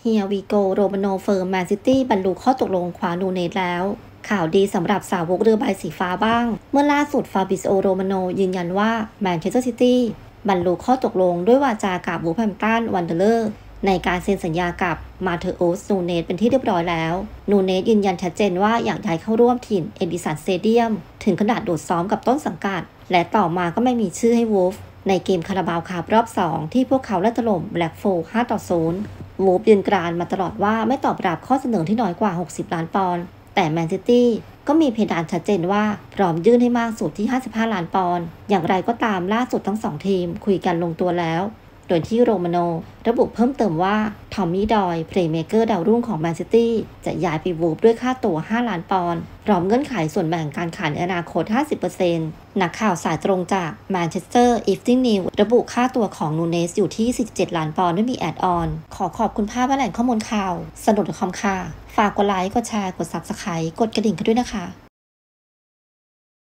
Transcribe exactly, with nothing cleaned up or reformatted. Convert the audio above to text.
เฮียวีโกโรมาโนเฟิร์มแมนซิตี้บรรลุข้อตกลงคว้านูเนสแล้วข่าวดีสำหรับสาวกเรือใบสีฟ้าบ้างเมื่อล่าสุดฟาบิซิโอโรมาโนยืนยันว่าแมนเชสเตอร์ซิตี้บรรลุข้อตกลงด้วยวาจากับวูฟแฮมป์ตันวันเดอร์ในการเซ็นสัญญากับมาเธอโอสนูเนสเป็นที่เรียบร้อยแล้วนูเนสยืนยันชัดเจนว่าอยากย้ายเข้าร่วมทีมเอดิสันสเตเดียมถึงขนาดโดดซ้อมกับต้นสังกัดและต่อมาก็ไม่มีชื่อให้วูฟในเกมคาราบาวคัพรอบสองที่พวกเขาไล่ถล่มแบล็กโฟลห้าต่อศูนย์วูฟยืนกรานมาตลอดว่าไม่ตอบรับข้อเสนอที่น้อยกว่าหกสิบล้านปอนด์แต่แมนซิตี้ก็มีเพดานชัดเจนว่าพร้อมยื่นให้มากสุดที่ห้าสิบห้าล้านปอนด์อย่างไรก็ตามล่าสุดทั้งสองทีมคุยกันลงตัวแล้วโดยที่โรมาโนระบุเพิ่มเติมว่าทอมมี่ดอยเพลย์เมเกอร์ดาวรุ่งของแมนซิตี้จะย้ายไปวูฟด้วยค่าตั๋วห้าล้านปอนด์พร้อมเงื่อนไขส่วนแบ่งการขายในอนาคต ห้าสิบเปอร์เซ็นต์ นักข่าวสายตรงจากแมนเชสเตอร์อีฟนิ่งนิวระบุค่าตัวของนูเนสอยู่ที่สี่สิบเจ็ดล้านปอนด์ไม่มีแอดออนขอขอบคุณภาพและแหล่งข้อมูลข่าวสนุกคอมค่ะฝากกดไลค์กดแชร์กด ซับสไครบ์ กดกระดิ่งกันด้วยนะคะ